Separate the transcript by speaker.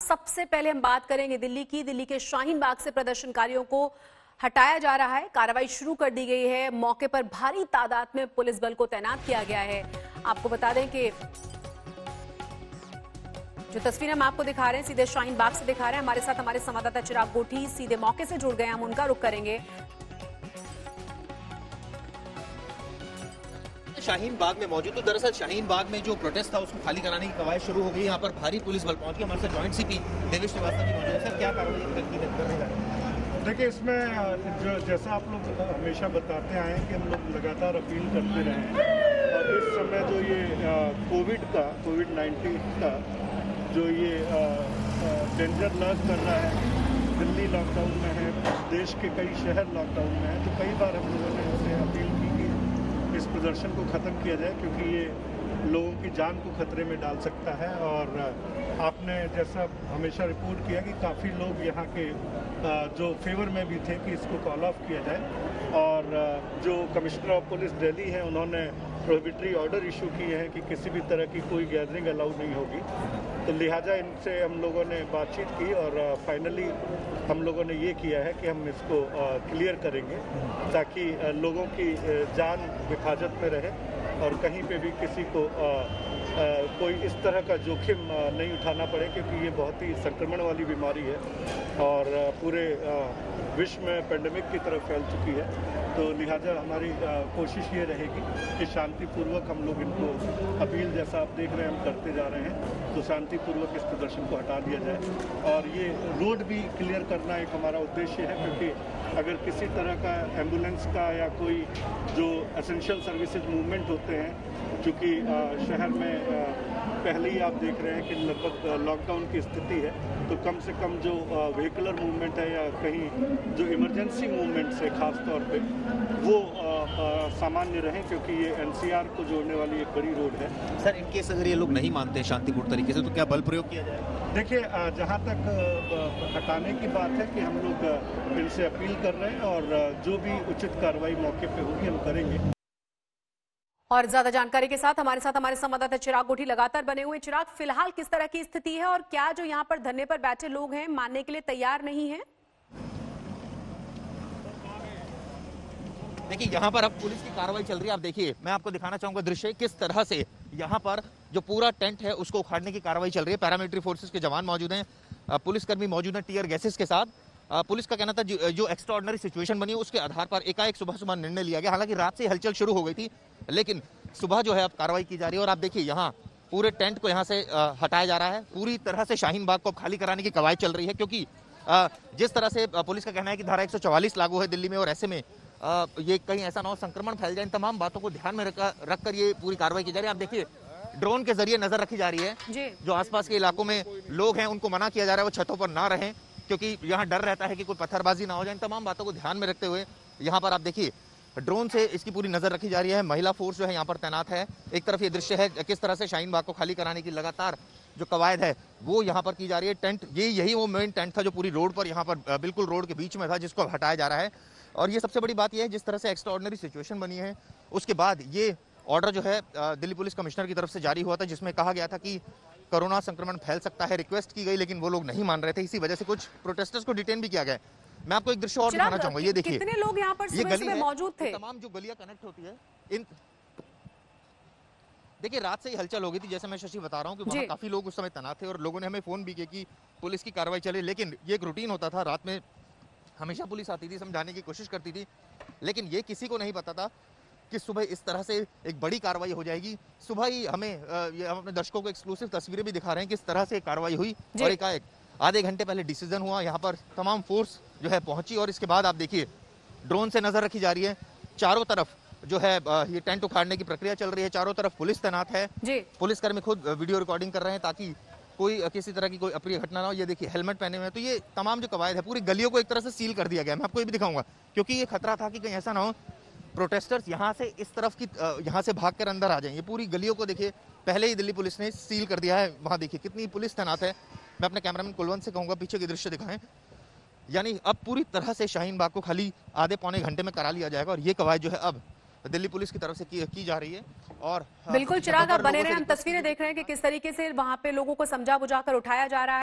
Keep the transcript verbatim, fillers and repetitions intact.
Speaker 1: सबसे पहले हम बात करेंगे दिल्ली की। दिल्ली के शाहीन बाग से प्रदर्शनकारियों को हटाया जा रहा है। कार्रवाई शुरू कर दी गई है। मौके पर भारी तादाद में पुलिस बल को तैनात किया गया है। आपको बता दें कि जो तस्वीरें हम आपको दिखा रहे हैं सीधे शाहीन बाग से दिखा रहे हैं। हमारे साथ हमारे संवाददाता चिराग गोठी सीधे मौके से जुड़ गए, हम उनका रुख करेंगे।
Speaker 2: शाहीन बाग में मौजूद तो दरअसल शाहीन बाग में जो प्रोटेस्ट था उसको खाली कराने की कवायद शुरू हो गई। यहाँ पर भारी पुलिस बल पहुंच गया। हमारे साथ जॉइंट सीपी देवेश श्रीवास्तव जी मौजूद है। सर, क्या कार्रवाई करने जा रहे हैं?
Speaker 3: देखिए, इसमें जो जैसा आप लोग हमेशा बताते आए हैं कि हम लोग लगातार अपील करते रहे हैं, और इस समय जो ये कोविड का कोविड नाइन्टीन का जो ये डेंजर लर्ज कर रहा है, दिल्ली लॉकडाउन में है, देश के कई शहर लॉकडाउन में है, तो कई बार हम लोगों ने इसे अपील की कि इस प्रदर्शन को ख़त्म किया जाए, क्योंकि ये लोगों की जान को खतरे में डाल सकता है। और आपने जैसा हमेशा रिपोर्ट किया कि काफ़ी लोग यहाँ के जो फेवर में भी थे कि इसको कॉल ऑफ किया जाए, और जो कमिश्नर ऑफ पुलिस दिल्ली हैं उन्होंने प्रोहिबिटरी ऑर्डर इशू किए हैं कि किसी भी तरह की कोई गैदरिंग अलाउ नहीं होगी। तो लिहाजा इनसे हम लोगों ने बातचीत की और फाइनली हम लोगों ने ये किया है कि हम इसको क्लियर करेंगे ताकि लोगों की जान हिफाजत में रहे और कहीं पे भी किसी को आ, आ, कोई इस तरह का जोखिम नहीं उठाना पड़े, क्योंकि ये बहुत ही संक्रमण वाली बीमारी है और पूरे विश्व में पेंडेमिक की तरफ फैल चुकी है। तो लिहाजा हमारी आ, कोशिश ये रहेगी कि शांतिपूर्वक हम लोग इनको अपील जैसा आप देख रहे हैं हम करते जा रहे हैं, तो शांतिपूर्वक इस प्रदर्शन को हटा दिया जाए। और ये रोड भी क्लियर करना एक हमारा उद्देश्य है, क्योंकि अगर किसी तरह का एम्बुलेंस का या कोई जो एसेंशियल सर्विसेज मूवमेंट होते हैं, क्योंकि शहर में आ, पहले ही आप देख रहे हैं कि लगभग लॉकडाउन की स्थिति है, तो कम से कम जो व्हीकुलर मूवमेंट है या कहीं जो इमरजेंसी मूवमेंट्स है खास तौर पे वो आ, आ, सामान्य रहें, क्योंकि ये एनसीआर को जोड़ने वाली एक बड़ी रोड है।
Speaker 2: सर, इनकेस अगर ये लोग नहीं मानते हैं शांतिपूर्ण तरीके से, तो क्या बल प्रयोग किया जाए?
Speaker 3: देखिए, जहाँ तक हटाने की बात है कि हम लोग इनसे अपील कर रहे हैं और जो भी उचित कार्रवाई मौके पे होगी हम करेंगे।
Speaker 1: और ज्यादा जानकारी के साथ हमारे साथ हमारे संवाददाता चिराग गोठी लगातार बने हुए। चिराग, फिलहाल किस तरह की स्थिति है और क्या जो यहाँ पर धरने पर बैठे लोग हैं मानने के लिए तैयार नहीं है?
Speaker 2: देखिए, यहाँ पर अब पुलिस की कार्रवाई चल रही है। आप देखिए, मैं आपको दिखाना चाहूंगा दृश्य किस तरह से यहाँ पर जो पूरा टेंट है उसको उखाड़ने की कार्रवाई चल रही है। पैरामिलिट्री फोर्सेस के जवान मौजूद हैं, पुलिसकर्मी मौजूद हैं टीयर गैसेस के साथ। पुलिस का कहना था जो, जो एक्स्ट्राऑर्डिनरी सिचुएशन बनी उसके आधार पर एकाएक सुबह सुबह निर्णय लिया गया। हालांकि रात से हलचल शुरू हो गई थी, लेकिन सुबह जो है अब कार्रवाई की जा रही है। और आप देखिए, यहाँ पूरे टेंट को यहाँ से हटाया जा रहा है। पूरी तरह से शाहीन बाग को खाली कराने की कवायद चल रही है, क्योंकि जिस तरह से पुलिस का कहना है कि धारा एक सौ चौवालीस लागू है दिल्ली में, और ऐसे में ये कहीं ऐसा ना हो संक्रमण फैल जाए, इन तमाम बातों को ध्यान में रखकर ये पूरी कार्रवाई की जा रही है। आप देखिए, ड्रोन के जरिए नजर रखी जा रही है। जो आसपास के इलाकों में लोग हैं उनको मना किया जा रहा है वो छतों पर ना रहें, क्योंकि यहाँ डर रहता है कि कोई पत्थरबाजी ना हो जाए। इन तमाम बातों को ध्यान में रखते हुए यहाँ पर आप देखिए ड्रोन से इसकी पूरी नजर रखी जा रही है। महिला फोर्स जो है यहाँ पर तैनात है। एक तरफ ये दृश्य है किस तरह से शाहीन बाग को खाली कराने की लगातार जो कवायद है वो यहाँ पर की जा रही है। टेंट ये यही वो मेन टेंट था जो पूरी रोड पर यहाँ पर बिल्कुल रोड के बीच में था, जिसको हटाया जा रहा है। और ये सबसे बड़ी बात यह है जिस तरह से एक्स्ट्राऑर्डिनरी सिचुएशन बनी है उसके बाद ये ऑर्डर जो है दिल्ली पुलिस कमिश्नर की तरफ से जारी हुआ था, जिसमें कहा गया था कि कोरोना संक्रमण फैल सकता है। रिक्वेस्ट की गई, लेकिन वो लोग नहीं मान रहे थे। इसी वजह से कुछ प्रोटेस्टर्स को डिटेन भी किया गया। मैं आपको एक दृश्य और दिखाना चाहूंगा। ये देखिए,
Speaker 1: कितने लोग यहाँ पर सुबह सुबह मौजूद थे।
Speaker 2: तमाम जो गलियां कनेक्ट होती है इन देखिए, रात से ही हलचल हो गई थी, जैसे मैं शशि बता रहा हूँ कि वहाँ काफी लोग उस समय तैनात थे और लोगों ने हमें फोन भी किया कि पुलिस की कार्रवाई चले। लेकिन ये एक रूटीन होता था, रात में हमेशा पुलिस आती थी, समझाने की कोशिश करती थी, लेकिन ये किसी को नहीं पता था कि सुबह इस तरह से एक बड़ी कार्रवाई हो जाएगी। सुबह ही हमें ये हम अपने दर्शकों को एक्सक्लूसिव तस्वीरें भी दिखा रहे हैं किस तरह से कार्रवाई हुई। और एकाएक आधे घंटे पहले डिसीजन हुआ, यहाँ पर तमाम फोर्स जो है पहुंची और इसके बाद आप देखिए ड्रोन से नजर रखी जा रही है। चारों तरफ जो है ये टेंट उखाड़ने की प्रक्रिया चल रही है। चारों तरफ पुलिस तैनात है। पुलिसकर्मी खुद वीडियो रिकॉर्डिंग कर रहे हैं ताकि कोई किसी तरह की कोई अप्रिय घटना ना हो। ये देखिए, हेलमेट पहने हुए हैं। तो ये तमाम जो कवायद है पूरी गलियों को एक तरह से सील कर दिया गया। मैं आपको ये भी दिखाऊंगा, क्योंकि ये खतरा था कि कहीं ऐसा ना हो प्रोटेस्टर्स यहाँ से इस तरफ की यहाँ से भागकर अंदर आ जाएं। ये पूरी गलियों को देखिए पहले ही दिल्ली पुलिस ने सील कर दिया है। वहाँ देखिए कितनी पुलिस तैनात है। मैं अपने कैमरामैन कुलवंत से कहूँगा पीछे के दृश्य दिखाएं। यानी अब पूरी तरह से शाहीन बाग को खाली आधे पौने घंटे में करा लिया जाएगा और ये कवायद जो है अब दिल्ली पुलिस की तरफ से की, की जा रही है। और
Speaker 1: बिल्कुल चिराग, आप बने रहे, हम तस्वीरें देख रहे हैं कि किस तरीके से वहां पे लोगों को समझा बुझा कर उठाया जा रहा है।